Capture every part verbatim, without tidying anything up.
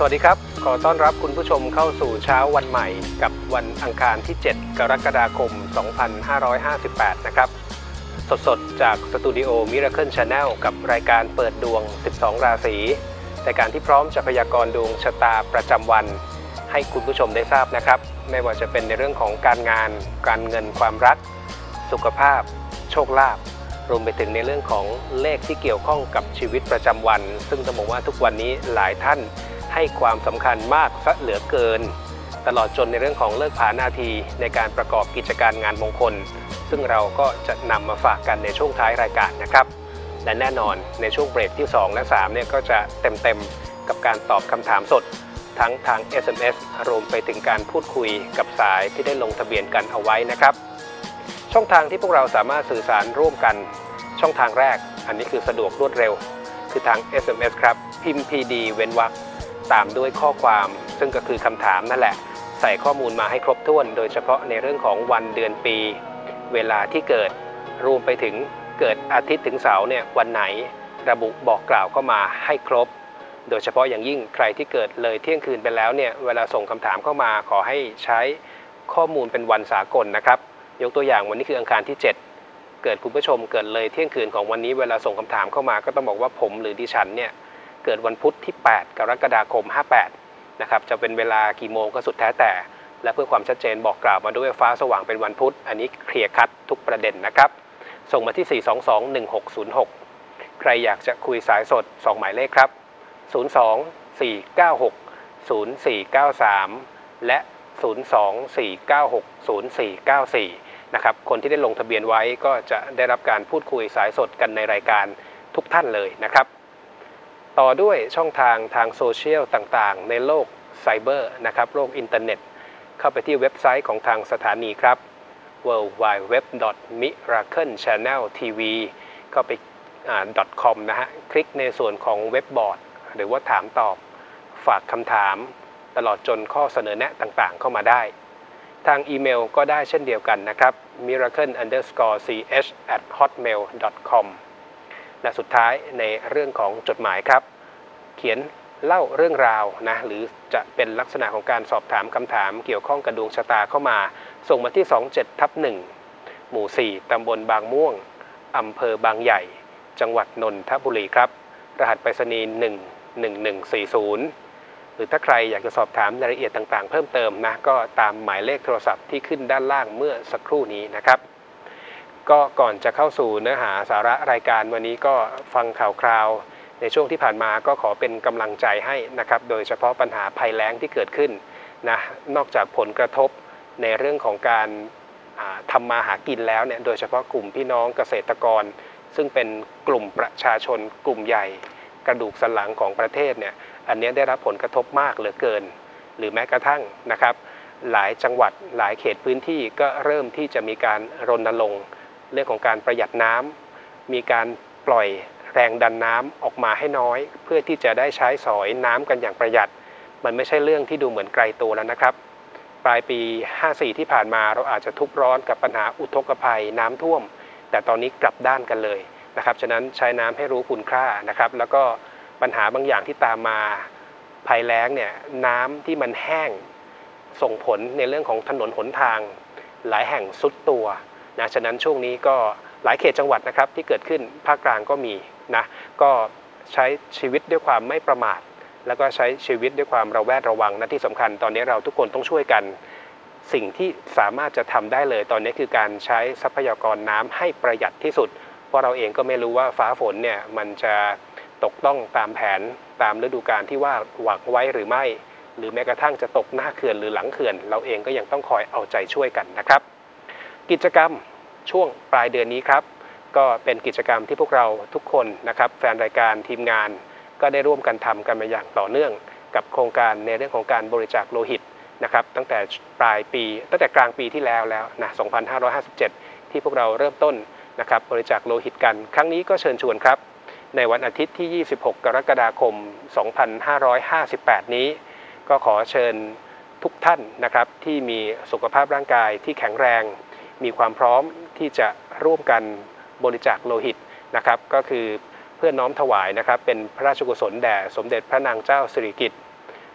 วัสดีครับขอต้อนรับคุณผู้ชมเข้าสู่เช้าวันใหม่กับวันอังคารที่เจ็ดกรกฎาคมสองพันห้าร้อยห้าสิบแปดนะครับสดๆจากสตูดิโอ Miracle Channel กับรายการเปิดดวงสิบสองราศีแต่การที่พร้อมจะพยากรณ์ดวงชะตาประจำวันให้คุณผู้ชมได้ทราบนะครับไม่ว่าจะเป็นในเรื่องของการงานการเงินความรักสุขภาพโชคลาภรวมไปถึงในเรื่องของเลขที่เกี่ยวข้องกับชีวิตประจำวันซึ่งต้องบอกว่าทุกวันนี้หลายท่านให้ความสำคัญมากซะเหลือเกินตลอดจนในเรื่องของเลิกผานาทีในการประกอบกิจการงานมงคลซึ่งเราก็จะนำมาฝากกันในช่วงท้ายรายการนะครับและแน่นอนในช่วงเบรกที่สองและสามเนี่ยก็จะเต็มๆกับการตอบคำถามสดทั้งทาง เอส เอ็ม เอส รวมไปถึงการพูดคุยกับสายที่ได้ลงทะเบียนกันเอาไว้นะครับช่องทางที่พวกเราสามารถสื่อสารร่วมกันช่องทางแรกอันนี้คือสะดวกรวดเร็วคือทาง เอส เอ็ม เอส ครับพิมพ์ พี ดี เว้นวรรคตามด้วยข้อความซึ่งก็คือคำถามนั่นแหละใส่ข้อมูลมาให้ครบถ้วนโดยเฉพาะในเรื่องของวันเดือนปีเวลาที่เกิดรวมไปถึงเกิดอาทิตย์ถึงเสาร์เนี่ยวันไหนระบุบอกกล่าวเข้ามาให้ครบโดยเฉพาะอย่างยิ่งใครที่เกิดเลยเที่ยงคืนไปแล้วเนี่ยเวลาส่งคำถามเข้ามาขอให้ใช้ข้อมูลเป็นวันสากลนะครับยกตัวอย่างวันนี้คืออังคารที่เจ็ดเกิดคุณผู้ชมเกิดเลยเที่ยงคืนของวันนี้เวลาส่งคำถามเข้ามาก็ต้องบอกว่าผมหรือดิฉันเนี่ยเกิดวันพุธที่แปดกรกฎาคมห้าแปดนะครับจะเป็นเวลากี่โมงก็สุดแท้แต่และเพื่อความชัดเจนบอกกล่าวมาด้วยฟ้าสว่างเป็นวันพุธอันนี้เคลียร์คัดทุกประเด็นนะครับส่งมาที่สี่ สอง สอง หนึ่ง หก ศูนย์ หกใครอยากจะคุยสายสดสองหมายเลขครับศูนย์ สอง สี่ เก้า หก ศูนย์ สี่ เก้า สามและศูนย์ สอง สี่ เก้า หก ศูนย์ สี่ เก้า สี่นะครับคนที่ได้ลงทะเบียนไว้ก็จะได้รับการพูดคุยสายสดกันในรายการทุกท่านเลยนะครับต่อด้วยช่องทางทางโซเชียลต่างๆในโลกไซเบอร์นะครับโลกอินเทอร์เน็ตเข้าไปที่เว็บไซต์ของทางสถานีครับ ดับเบิลยู ดับเบิลยู ดับเบิลยู ดอท มิราเคิล แชนแนล ที วี เข้าไปอ่า .com นะฮะคลิกในส่วนของเว็บบอร์ดหรือว่าถามตอบฝากคำถามตลอดจนข้อเสนอแนะต่างๆเข้ามาได้ทางอีเมลก็ได้เช่นเดียวกันนะครับ มิราเคิล อันเดอร์สกอร์ ซี เอช แอท ฮอตเมล ดอท คอม และสุดท้ายในเรื่องของจดหมายครับเขียนเล่าเรื่องราวนะหรือจะเป็นลักษณะของการสอบถามคำถามเกี่ยวข้องกับดวงชะตาเข้ามาส่งมาที่ สองเจ็ดทับหนึ่ง หมู่ สี่ ตำบลบางม่วงอำเภอบางใหญ่จังหวัดนนทบุรีครับรหัสไปรษณีย์หนึ่ง หนึ่ง หนึ่ง สี่ ศูนย์หรือถ้าใครอยากจะสอบถามรายละเอียดต่างๆเพิ่มเติมนะก็ตามหมายเลขโทรศัพท์ที่ขึ้นด้านล่างเมื่อสักครู่นี้นะครับก็ก่อนจะเข้าสู่เนื้อหาสาระรายการวันนี้ก็ฟังข่าวคราวในช่วงที่ผ่านมาก็ขอเป็นกำลังใจให้นะครับโดยเฉพาะปัญหาภัยแล้งที่เกิดขึ้นนะนอกจากผลกระทบในเรื่องของการทำมาหากินแล้วเนี่ยโดยเฉพาะกลุ่มพี่น้องเกษตรกรซึ่งเป็นกลุ่มประชาชนกลุ่มใหญ่กระดูกสันหลังของประเทศเนี่ยอันนี้ได้รับผลกระทบมากเหลือเกินหรือแม้กระทั่งนะครับหลายจังหวัดหลายเขตพื้นที่ก็เริ่มที่จะมีการรณรงค์เรื่องของการประหยัดน้ำมีการปล่อยแรงดันน้ำออกมาให้น้อยเพื่อที่จะได้ใช้สอยน้ำกันอย่างประหยัดมันไม่ใช่เรื่องที่ดูเหมือนไกลตัวแล้วนะครับปลายปีห้าสี่ที่ผ่านมาเราอาจจะทุกข์ร้อนกับปัญหาอุทกภัยน้ำท่วมแต่ตอนนี้กลับด้านกันเลยนะครับฉะนั้นใช้น้ำให้รู้คุณค่านะครับแล้วก็ปัญหาบางอย่างที่ตามมาภัยแล้งเนี่ยน้ำที่มันแห้งส่งผลในเรื่องของถนนหนทางหลายแห่งทรุดตัวนะฉะนั้นช่วงนี้ก็หลายเขตจังหวัดนะครับที่เกิดขึ้นภาคกลางก็มีนะก็ใช้ชีวิตด้วยความไม่ประมาทแล้วก็ใช้ชีวิตด้วยความระแวดระวังนะที่สำคัญตอนนี้เราทุกคนต้องช่วยกันสิ่งที่สามารถจะทำได้เลยตอนนี้คือการใช้ทรัพยากรน้ำให้ประหยัดที่สุดเพราะเราเองก็ไม่รู้ว่าฟ้าฝนเนี่ยมันจะตกต้องตามแผนตามฤดูกาลที่ว่าหวังไว้หรือไม่หรือแม้กระทั่งจะตกหน้าเขื่อนหรือหลังเขื่อนเราเองก็ยังต้องคอยเอาใจช่วยกันนะครับกิจกรรมช่วงปลายเดือนนี้ครับก็เป็นกิจกรรมที่พวกเราทุกคนนะครับแฟนรายการทีมงานก็ได้ร่วมกันทำกันมาอย่างต่อเนื่องกับโครงการในเรื่องของการบริจาคโลหิตนะครับตั้งแต่ปลายปีตั้งแต่กลางปีที่แล้วแล้วนะสองพันห้าร้อยห้าสิบเจ็ดที่พวกเราเริ่มต้นนะครับบริจาคโลหิตกันครั้งนี้ก็เชิญชวนครับในวันอาทิตย์ที่ยี่สิบหกกรกฎาคมสองพันห้าร้อยห้าสิบแปดนี้ก็ขอเชิญทุกท่านนะครับที่มีสุขภาพร่างกายที่แข็งแรงมีความพร้อมที่จะร่วมกันบริจาคโลหิตนะครับก็คือเพื่อน้อมถวายนะครับเป็นพระราชกุศลแด่สมเด็จพระนางเจ้าสิริกิติ์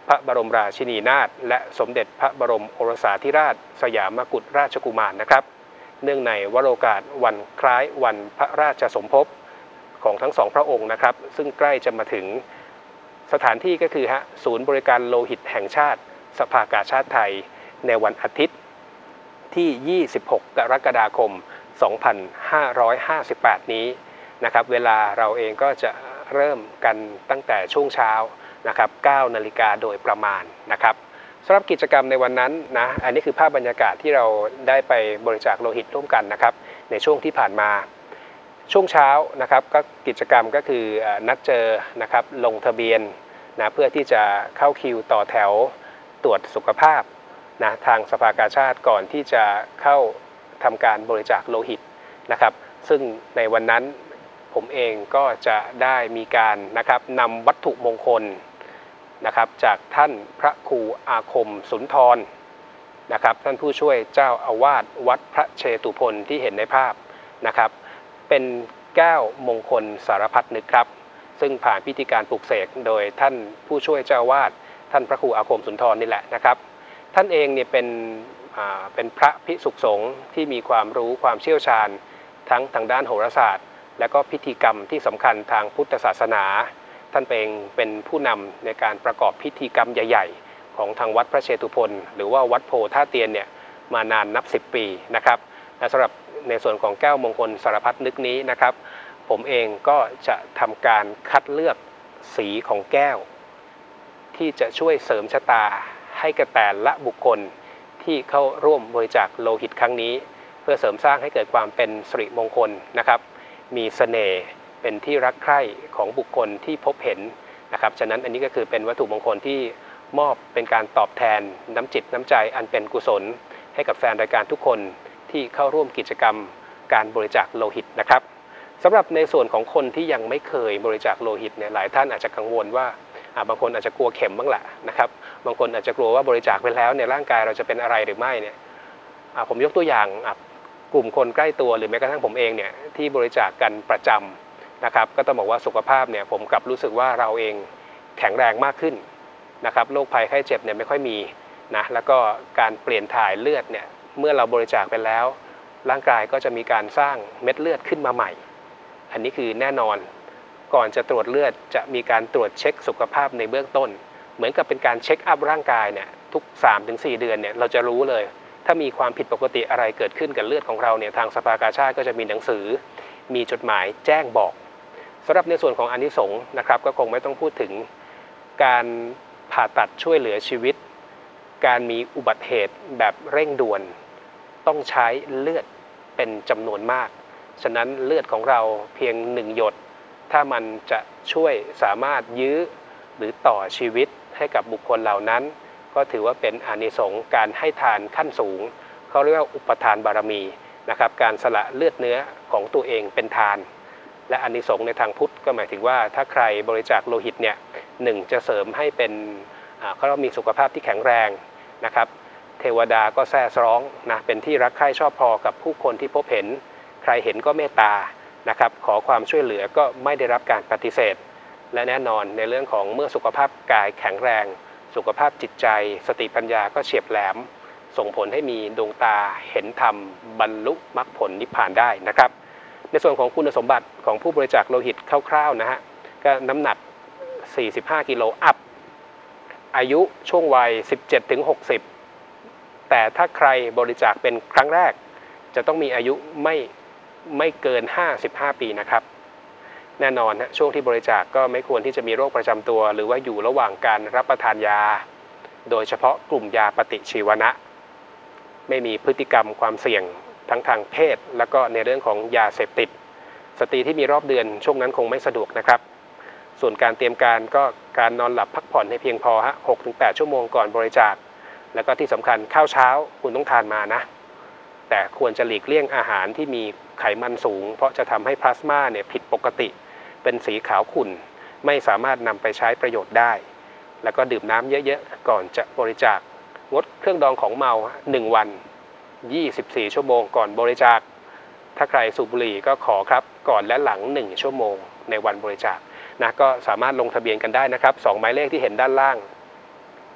พระบรมราชินีนาถและสมเด็จพระบรมโอรสาธิราชสยามกุฎราชกุมารนะครับเนื่องในวโรกาสวันคล้ายวันพระราชสมภพของทั้งสองพระองค์นะครับซึ่งใกล้จะมาถึงสถานที่ก็คือฮะศูนย์บริการโลหิตแห่งชาติสภากาชาติไทยในวันอาทิตย์ที่ ยี่สิบหก กรกฎาคม สองพันห้าร้อยห้าสิบแปด นี้นะครับเวลาเราเองก็จะเริ่มกันตั้งแต่ช่วงเช้านะครับเก้านาฬิกาโดยประมาณนะครับสำหรับกิจกรรมในวันนั้นนะอันนี้คือภาพบรรยากาศที่เราได้ไปบริจาคโลหิตร่วมกันนะครับในช่วงที่ผ่านมาช่วงเช้านะครับก็กิจกรรมก็คือนัดเจอนะครับลงทะเบียนนะเพื่อที่จะเข้าคิวต่อแถวตรวจสุขภาพนะทางสภากาชาติก่อนที่จะเข้าทำการบริจาคโลหิตนะครับซึ่งในวันนั้นผมเองก็จะได้มีการนะครับนำวัตถุมงคลนะครับจากท่านพระครูอาคมสุนทรนะครับท่านผู้ช่วยเจ้าอาวาสวัดพระเชตุพนที่เห็นในภาพนะครับเป็นแก้วมงคลสารพัดนึกครับซึ่งผ่านพิธีการปลุกเสกโดยท่านผู้ช่วยเจ้าอาวาสท่านพระครูอาคมสุนทรนี่แหละนะครับท่านเองเนี่ยเป็นเป็นพระภิกษุสงฆ์ที่มีความรู้ความเชี่ยวชาญทั้งทางด้านโหราศาสตร์และก็พิธีกรรมที่สำคัญทางพุทธศาสนาท่านเองเป็นผู้นำในการประกอบพิธีกรรมใหญ่ๆของทางวัดพระเชตุพนหรือว่าวัดโพท่าเตียนเนี่ยมานานนับสิบปีนะครับและสำหรับในส่วนของแก้วมงคลสารพัดนึกนี้นะครับผมเองก็จะทำการคัดเลือกสีของแก้วที่จะช่วยเสริมชะตาให้กับแต่ละบุคคลที่เข้าร่วมบริจาคโลหิตครั้งนี้เพื่อเสริมสร้างให้เกิดความเป็นสิริมงคลนะครับมีเสน่ห์เป็นที่รักใคร่ของบุคคลที่พบเห็นนะครับฉะนั้นอันนี้ก็คือเป็นวัตถุมงคลที่มอบเป็นการตอบแทนน้ำจิตน้ำใจอันเป็นกุศลให้กับแฟนรายการทุกคนที่เข้าร่วมกิจกรรมการบริจาคโลหิตนะครับสำหรับในส่วนของคนที่ยังไม่เคยบริจาคโลหิตเนี่ยหลายท่านอาจจะกังวลว่าบางคนอาจจะกลัวเข็มบ้างแหละนะครับบางคนอาจจะกลัวว่าบริจาคไปแล้วในร่างกายเราจะเป็นอะไรหรือไม่เนี่ยผมยกตัวอย่างกลุ่มคนใกล้ตัวหรือแม้กระทั่งผมเองเนี่ยที่บริจาคกันประจำนะครับก็ต้องบอกว่าสุขภาพเนี่ยผมกลับรู้สึกว่าเราเองแข็งแรงมากขึ้นนะครับโรคภัยไข้เจ็บเนี่ยไม่ค่อยมีนะแล้วก็การเปลี่ยนถ่ายเลือดเนี่ยเมื่อเราบริจาคไปแล้วร่างกายก็จะมีการสร้างเม็ดเลือดขึ้นมาใหม่อันนี้คือแน่นอนก่อนจะตรวจเลือดจะมีการตรวจเช็คสุขภาพในเบื้องต้นเหมือนกับเป็นการเช็คอัพร่างกายเนี่ยทุก สามถึงสี่ เดือนเนี่ยเราจะรู้เลยถ้ามีความผิดปกติอะไรเกิดขึ้นกับเลือดของเราเนี่ยทางสภากาชาดก็จะมีหนังสือมีจดหมายแจ้งบอกสำหรับในส่วนของอานิสงส์นะครับก็คงไม่ต้องพูดถึงการผ่าตัดช่วยเหลือชีวิตการมีอุบัติเหตุแบบเร่งด่วนต้องใช้เลือดเป็นจำนวนมากฉะนั้นเลือดของเราเพียงหนึ่งหยดถ้ามันจะช่วยสามารถยื้อหรือต่อชีวิตให้กับบุคคลเหล่านั้นก็ถือว่าเป็นอานิสงส์การให้ทานขั้นสูงเขาเรียกว่าอุปทานบารมีนะครับการสละเลือดเนื้อของตัวเองเป็นทานและอานิสงส์ในทางพุทธก็หมายถึงว่าถ้าใครบริจาคโลหิตเนี่ยหนึ่งจะเสริมให้เป็นเขาเรียกมีสุขภาพที่แข็งแรงนะครับเทวดาก็แซ่ซ้องนะเป็นที่รักใคร่ชอบพอกับผู้คนที่พบเห็นใครเห็นก็เมตตานะครับขอความช่วยเหลือก็ไม่ได้รับการปฏิเสธและแน่นอนในเรื่องของเมื่อสุขภาพกายแข็งแรงสุขภาพจิตใจสติปัญญาก็เฉียบแหลมส่งผลให้มีดวงตาเห็นธรรมบรรลุมรรคผลนิพพานได้นะครับในส่วนของคุณสมบัติของผู้บริจาคโลหิตคร่าวๆนะฮะก็น้ำหนักสี่สิบห้ากิโลอัพอายุช่วงวัย สิบเจ็ดถึงหกสิบ แต่ถ้าใครบริจาคเป็นครั้งแรกจะต้องมีอายุไม่ไม่เกินห้าสิบห้าปีนะครับแน่นอนนะช่วงที่บริจาคก็ไม่ควรที่จะมีโรคประจำตัวหรือว่าอยู่ระหว่างการรับประทานยาโดยเฉพาะกลุ่มยาปฏิชีวนะไม่มีพฤติกรรมความเสี่ยงทั้งทางเพศแล้วก็ในเรื่องของยาเสพติดสตรีที่มีรอบเดือนช่วงนั้นคงไม่สะดวกนะครับส่วนการเตรียมการก็การนอนหลับพักผ่อนให้เพียงพอฮะ หกถึงแปด ชั่วโมงก่อนบริจาคแล้วก็ที่สำคัญข้าวเช้าคุณต้องทานมานะแต่ควรจะหลีกเลี่ยงอาหารที่มีไขมันสูงเพราะจะทำให้พลาสมาเนี่ยผิดปกติเป็นสีขาวขุ่นไม่สามารถนำไปใช้ประโยชน์ได้แล้วก็ดื่มน้ำเยอะๆก่อนจะบริจาคงดเครื่องดองของเมาหนึ่งวันยี่สิบสี่ชั่วโมงก่อนบริจาคถ้าใครสูบบุหรี่ก็ขอครับก่อนและหลังหนึ่งชั่วโมงในวันบริจาคนะก็สามารถลงทะเบียนกันได้นะครับสองหมายเลขที่เห็นด้านล่าง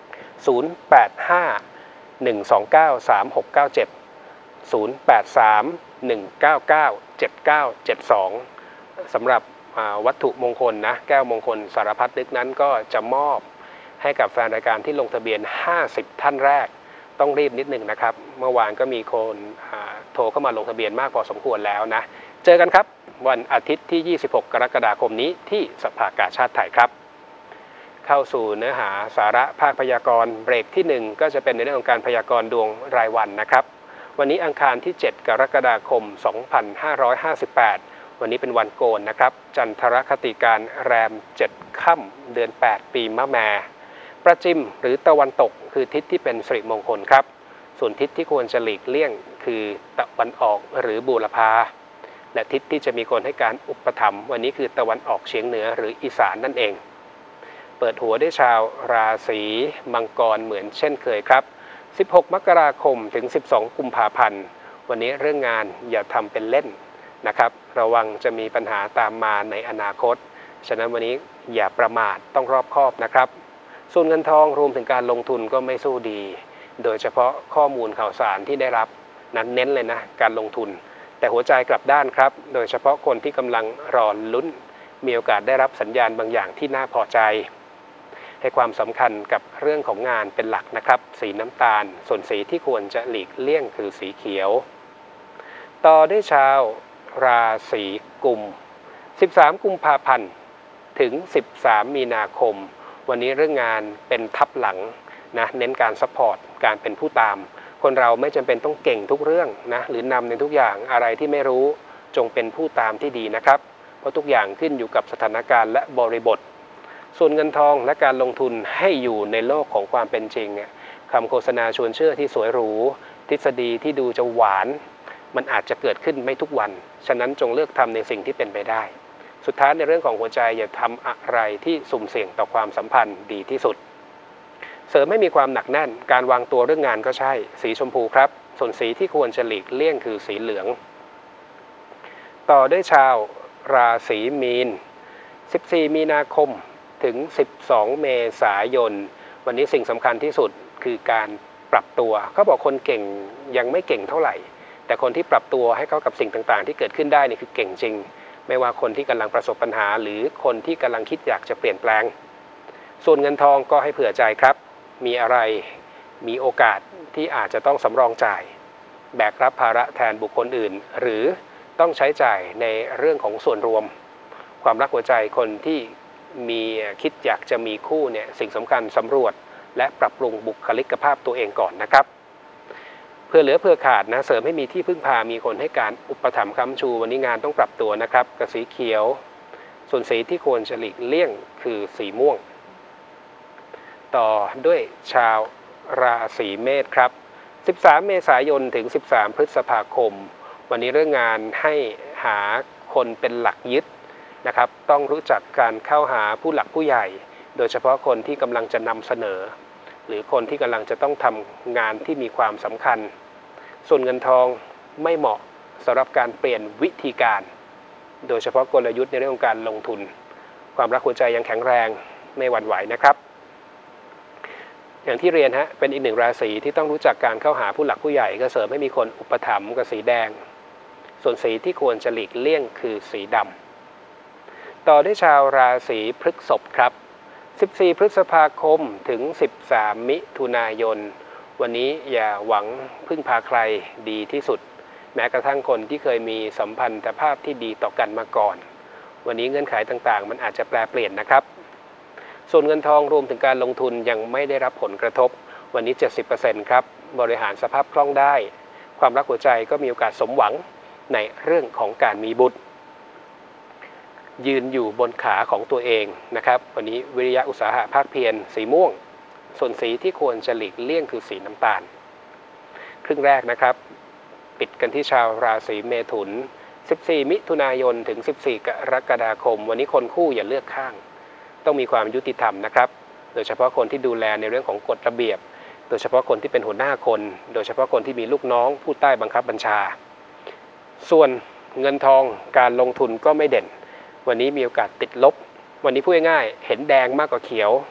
ศูนย์ แปด ห้า หนึ่ง สอง เก้า สาม หก เก้า เจ็ด ศูนย์ แปด สาม หนึ่ง เก้า เก้า เจ็ด เก้า เจ็ด สองสำหรับวัตถุมงคลนะแก้วมงคลสารพัดนึกนั้นก็จะมอบให้กับแฟนรายการที่ลงทะเบียนห้าสิบท่านแรกต้องรีบนิดหนึ่งนะครับเมื่อวานก็มีคนโทรเข้ามาลงทะเบียนมากพอสมควรแล้วนะเจอกันครับวันอาทิตย์ที่ยี่สิบหกกรกฎาคมนี้ที่สภากาชาดไทยครับเข้าสู่เนื้อหาสาระภาคพยากรณ์เบรกที่หนึ่งก็จะเป็นในเรื่องของการพยากรณ์ดวงรายวันนะครับวันนี้อังคารที่เจ็ดกรกฎาคมสองพันห้าร้อยห้าสิบแปดวันนี้เป็นวันโกนนะครับจันทรคติการแรมเจ็ดค่ำเดือนแปดปีมะแม่ประจิมหรือตะวันตกคือทิศที่เป็นสิริมงคลครับส่วนทิศที่ควรจะหลีกเลี่ยงคือตะวันออกหรือบูรพาและทิศที่จะมีคนให้การอุปถัมภ์วันนี้คือตะวันออกเฉียงเหนือหรืออีสานนั่นเองเปิดหัวด้วยชาวราศีมังกรเหมือนเช่นเคยครับสิบหกมกราคมถึงสิบสองกุมภาพันธ์วันนี้เรื่องงานอย่าทำเป็นเล่นนะครับระวังจะมีปัญหาตามมาในอนาคตฉะนั้นวันนี้อย่าประมาทต้องรอบคอบนะครับส่วนเงินทองรวมถึงการลงทุนก็ไม่สู้ดีโดยเฉพาะข้อมูลข่าวสารที่ได้รับนั้นเน้นเลยนะการลงทุนแต่หัวใจกลับด้านครับโดยเฉพาะคนที่กำลังรอลุ้นมีโอกาสได้รับสัญญาณบางอย่างที่น่าพอใจให้ความสำคัญกับเรื่องของงานเป็นหลักนะครับสีน้ำตาลส่วนสีที่ควรจะหลีกเลี่ยงคือสีเขียวต่อด้วยชาวราศีกุมสิบสามกุมภาพันธ์ถึงสิบสามมีนาคมวันนี้เรื่องงานเป็นทับหลังนะเน้นการซัพพอร์ตการเป็นผู้ตามคนเราไม่จำเป็นต้องเก่งทุกเรื่องนะหรือนำในทุกอย่างอะไรที่ไม่รู้จงเป็นผู้ตามที่ดีนะครับเพราะทุกอย่างขึ้นอยู่กับสถานการณ์และบริบทส่วนเงินทองและการลงทุนให้อยู่ในโลกของความเป็นจริงคำโฆษณาชวนเชื่อที่สวยหรูทฤษฎีที่ดูจะหวานมันอาจจะเกิดขึ้นไม่ทุกวันฉะนั้นจงเลือกทำในสิ่งที่เป็นไปได้สุดท้ายในเรื่องของหัวใจอย่าทำอะไรที่สุ่มเสี่ยงต่อความสัมพันธ์ดีที่สุดเสริมให้มีความหนักแน่นการวางตัวเรื่องงานก็ใช่สีชมพูครับส่วนสีที่ควรจะหลีกเลี่ยงคือสีเหลืองต่อด้วยชาวราศีมีนสิบสี่มีนาคมถึงสิบสองเมษายนวันนี้สิ่งสำคัญที่สุดคือการปรับตัวเขาบอกคนเก่งยังไม่เก่งเท่าไหร่แต่คนที่ปรับตัวให้เข้ากับสิ่งต่างๆที่เกิดขึ้นได้นี่คือเก่งจริงไม่ว่าคนที่กำลังประสบปัญหาหรือคนที่กำลังคิดอยากจะเปลี่ยนแปลงส่วนเงินทองก็ให้เผื่อใจครับมีอะไรมีโอกาสที่อาจจะต้องสำรองจ่ายแบกรับภาระแทนบุคคลอื่นหรือต้องใช้จ่ายในเรื่องของส่วนรวมความรักหัวใจคนที่มีคิดอยากจะมีคู่เนี่ยสิ่งสำคัญสำรวจและปรับปรุงบุคลิกภาพตัวเองก่อนนะครับเพื่อเหลือเพื่อขาดนะเสริมให้มีที่พึ่งพามีคนให้การอุปถัมภ์ค้ำชูวันนี้งานต้องปรับตัวนะครับกับสีเขียวส่วนสีที่ควรจะหลีกเลี่ยงคือสีม่วงต่อด้วยชาวราศีเมษครับสิบสามเมษายนถึงสิบสามพฤษภาคมวันนี้เรื่องงานให้หาคนเป็นหลักยึดนะครับต้องรู้จักการเข้าหาผู้หลักผู้ใหญ่โดยเฉพาะคนที่กำลังจะนำเสนอหรือคนที่กำลังจะต้องทำงานที่มีความสำคัญส่วนเงินทองไม่เหมาะสำหรับการเปลี่ยนวิธีการโดยเฉพาะกลยุทธ์ในเรื่องของการลงทุนความรักหัวใจยังแข็งแรงไม่หวั่นไหวนะครับอย่างที่เรียนฮะเป็นอีกหนึ่งราศีที่ต้องรู้จักการเข้าหาผู้หลักผู้ใหญ่ก็เสริมให้มีคนอุปถัมภ์กับสีแดงส่วนสีที่ควรจะหลีกเลี่ยงคือสีดำต่อด้วยชาวราศีพฤษภครับสิบสี่พฤษภาคมถึงสิบสามมิถุนายนวันนี้อย่าหวังพึ่งพาใครดีที่สุดแม้กระทั่งคนที่เคยมีสัมพันธภาพที่ดีต่อกันมาก่อนวันนี้เงื่อนไขต่างๆมันอาจจะแปรเปลี่ยนนะครับส่วนเงินทองรวมถึงการลงทุนยังไม่ได้รับผลกระทบวันนี้ เจ็ดสิบเปอร์เซ็นต์ ครับบริหารสภาพคล่องได้ความรักหัวใจก็มีโอกาสสมหวังในเรื่องของการมีบุตรยืนอยู่บนขาของตัวเองนะครับวันนี้วิริยะอุตสาหะภาคเพียรสีม่วงส่วนสีที่ควรจะหลีกเลี่ยงคือสีน้ำตาลครึ่งแรกนะครับปิดกันที่ชาวราศีเมถุนสิบสี่มิถุนายนถึงสิบสี่กรกฎาคมวันนี้คนคู่อย่าเลือกข้างต้องมีความยุติธรรมนะครับโดยเฉพาะคนที่ดูแลในเรื่องของกฎระเบียบโดยเฉพาะคนที่เป็นหัวหน้าคนโดยเฉพาะคนที่มีลูกน้องผู้ใต้บังคับบัญชาส่วนเงินทองการลงทุนก็ไม่เด่นวันนี้มีโอกาสติดลบวันนี้พูดง่ายๆเห็นแดงมากกว่าเขียว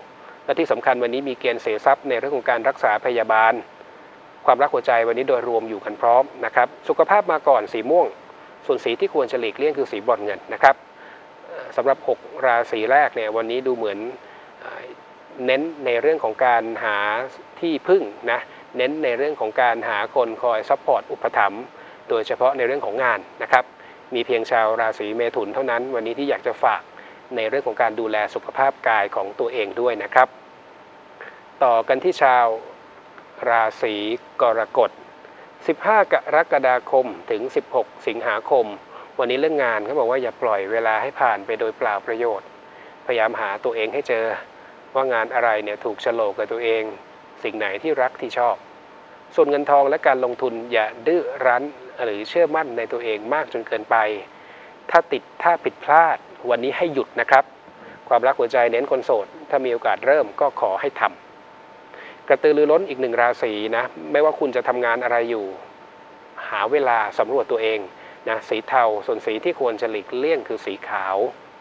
และที่สำคัญวันนี้มีเกณฑ์เสียทรัพย์ในเรื่องของการรักษาพยาบาลความรักหัวใจวันนี้โดยรวมอยู่กันพร้อมนะครับสุขภาพมาก่อนสีม่วงส่วนสีที่ควรจะหลีกเลี่ยงคือสีบรอนซ์เงินนะครับสำหรับหกราศีแรกเนี่ยวันนี้ดูเหมือนเน้นในเรื่องของการหาที่พึ่งนะเน้นในเรื่องของการหาคนคอยซัพพอร์ตอุปถัมภ์โดยเฉพาะในเรื่องของงานนะครับมีเพียงชาวราศีเมถุนเท่านั้นวันนี้ที่อยากจะฝากในเรื่องของการดูแลสุขภาพกายของตัวเองด้วยนะครับต่อกันที่ชาวราศีกรกฎสิบห้ากรกฎาคมถึงสิบหกสิงหาคมวันนี้เรื่องงานเขาบอกว่าอย่าปล่อยเวลาให้ผ่านไปโดยเปล่าประโยชน์พยายามหาตัวเองให้เจอว่างานอะไรเนี่ยถูกโฉลกกับตัวเองสิ่งไหนที่รักที่ชอบส่วนเงินทองและการลงทุนอย่าดื้อรั้นหรือเชื่อมั่นในตัวเองมากจนเกินไปถ้าติดถ้าผิดพลาดวันนี้ให้หยุดนะครับความรักหัวใจเน้นคนโสดถ้ามีโอกาสเริ่มก็ขอให้ทำกระตือรือร้นอีกหนึ่งราศีนะไม่ว่าคุณจะทำงานอะไรอยู่หาเวลาสำรวจตัวเองนะสีเทาส่วนสีที่ควรจะหลีกเลี่ยงคือสีขาว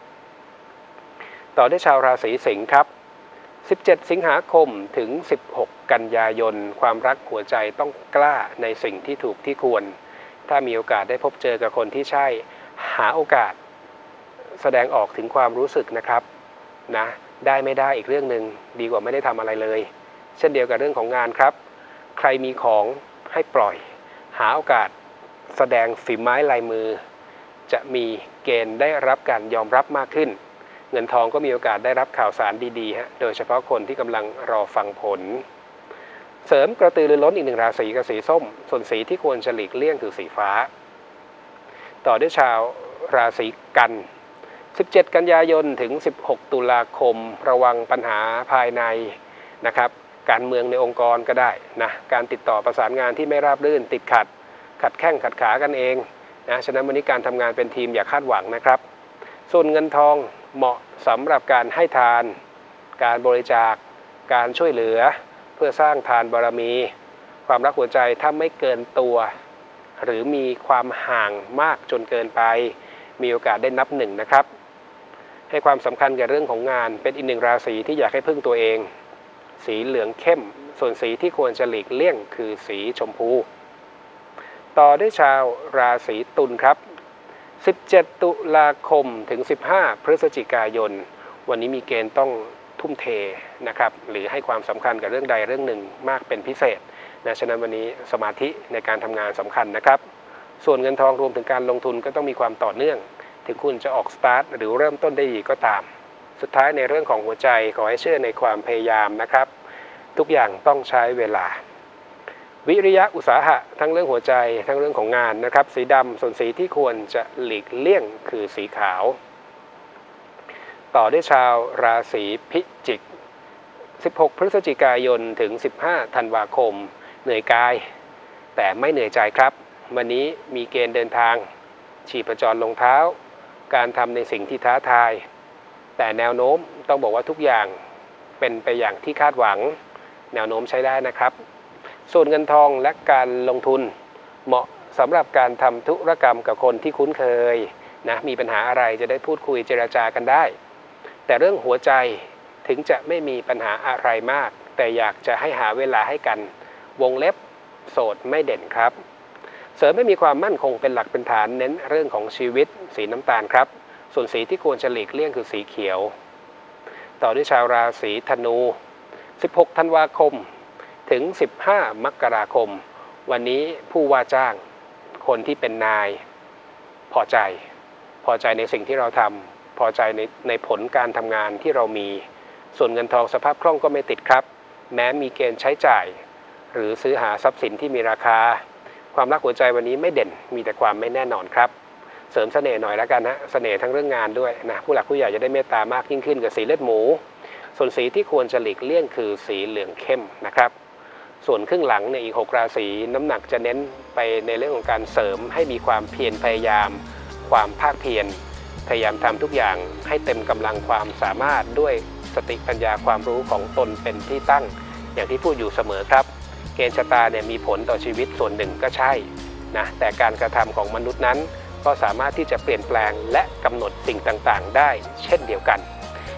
ต่อด้วยชาวราศีสิงห์ครับสิบเจ็ดสิงหาคมถึงสิบหกกันยายนความรักหัวใจต้องกล้าในสิ่งที่ถูกที่ควรถ้ามีโอกาสได้พบเจอกับคนที่ใช่หาโอกาสแสดงออกถึงความรู้สึกนะครับนะได้ไม่ได้อีกเรื่องหนึ่งดีกว่าไม่ได้ทำอะไรเลยเช่นเดียวกับเรื่องของงานครับใครมีของให้ปล่อยหาโอกาสแสดงฝีไม้ลายมือจะมีเกณฑ์ได้รับการยอมรับมากขึ้นเงินทองก็มีโอกาสได้รับข่าวสารดีๆฮะโดยเฉพาะคนที่กำลังรอฟังผลเสริมกระตือรือร้นอีกหนึ่งราศีกับสีส้มส่วนสีที่ควรจะหลีกเลี่ยงคือสีฟ้าต่อด้วยชาวราศีกันสิบเจ็ดกันยายนถึงสิบหกตุลาคมระวังปัญหาภายในนะครับการเมืองในองค์กรก็ได้นะการติดต่อประสานงานที่ไม่ราบรื่นติดขัดขัดแข้งขัดขากันเองนะฉะนั้นวันนี้การทำงานเป็นทีมอย่าคาดหวังนะครับส่วนเงินทองเหมาะสำหรับการให้ทานการบริจาคการช่วยเหลือเพื่อสร้างทานบารมีความรักหัวใจถ้าไม่เกินตัวหรือมีความห่างมากจนเกินไปมีโอกาสได้นับหนึ่งนะครับให้ความสำคัญกับเรื่องของงานเป็นอีกหนึ่งราศีที่อยากให้พึ่งตัวเองสีเหลืองเข้มส่วนสีที่ควรจะหลีกเลี่ยงคือสีชมพูต่อด้วยชาวราศีตุลครับสิบเจ็ดตุลาคมถึงสิบห้าพฤศจิกายนวันนี้มีเกณฑ์ต้องทุ่มเทนะครับหรือให้ความสำคัญกับเรื่องใดเรื่องหนึ่งมากเป็นพิเศษนะฉะนั้นวันนี้สมาธิในการทำงานสำคัญนะครับส่วนเงินทองรวมถึงการลงทุนก็ต้องมีความต่อเนื่องถึงคุณจะออกสตาร์ทหรือเริ่มต้นได้ดีก็ตามสุดท้ายในเรื่องของหัวใจขอให้เชื่อในความพยายามนะครับทุกอย่างต้องใช้เวลาวิริยะอุตสาหะทั้งเรื่องหัวใจทั้งเรื่องของงานนะครับสีดำส่วนสีที่ควรจะหลีกเลี่ยงคือสีขาวต่อด้วยชาวราศีพิจิกสิบหกพฤศจิกายนถึงสิบห้าธันวาคมเหนื่อยกายแต่ไม่เหนื่อยใจครับวันนี้มีเกณฑ์เดินทางชีพจรลงเท้าการทำในสิ่งที่ท้าทายแต่แนวโน้มต้องบอกว่าทุกอย่างเป็นไปอย่างที่คาดหวังแนวโน้มใช้ได้นะครับส่วนเงินทองและการลงทุนเหมาะสำหรับการทำธุรกรรมกับคนที่คุ้นเคยนะมีปัญหาอะไรจะได้พูดคุยเจรจากันได้แต่เรื่องหัวใจถึงจะไม่มีปัญหาอะไรมากแต่อยากจะให้หาเวลาให้กันวงเล็บโสดไม่เด่นครับเสริมให้มีความมั่นคงเป็นหลักเป็นฐานเน้นเรื่องของชีวิตสีน้ำตาลครับส่วนสีที่ควรจะหลีกเลี่ยงคือสีเขียวต่อด้วยชาวราศีธนูสิบหกธันวาคมถึงสิบห้ามกราคมวันนี้ผู้ว่าจ้างคนที่เป็นนายพอใจพอใจในสิ่งที่เราทำพอใจในในผลการทำงานที่เรามีส่วนเงินทองสภาพคล่องก็ไม่ติดครับแม้มีเกณฑ์ใช้จ่ายหรือซื้อหาทรัพย์สินที่มีราคาความรักหัวใจวันนี้ไม่เด่นมีแต่ความไม่แน่นอนครับเสริมเสน่ห์หน่อยแล้วกันนะเสน่ห์ทั้งเรื่องงานด้วยนะผู้หลักผู้ใหญ่จะได้เมตตามากยิ่งขึ้นกับสีเลือดหมูส่วนสีที่ควรจะหลีกเลี่ยงคือสีเหลืองเข้มนะครับส่วนครึ่งหลังเนี่ยอีกหกราศีน้ำหนักจะเน้นไปในเรื่องของการเสริมให้มีความเพียรพยายามความภาคเพียรพยายามทำทุกอย่างให้เต็มกำลังความสามารถด้วยสติปัญญาความรู้ของตนเป็นที่ตั้งอย่างที่พูดอยู่เสมอครับเกณฑ์ชะตาเนี่ยมีผลต่อชีวิตส่วนหนึ่งก็ใช่นะแต่การกระทำของมนุษย์นั้นก็สามารถที่จะเปลี่ยนแปลงและกำหนดสิ่งต่างๆได้เช่นเดียวกัน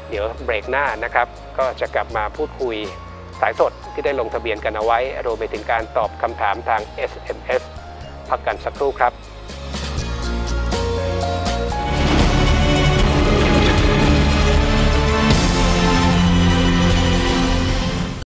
เดี๋ยวเบรกหน้านะครับก็จะกลับมาพูดคุยสายสดที่ได้ลงทะเบียนกันเอาไว้รวมไปถึงการตอบคำถามทาง เอส เอ็ม เอส พักกันสักครู่ครับ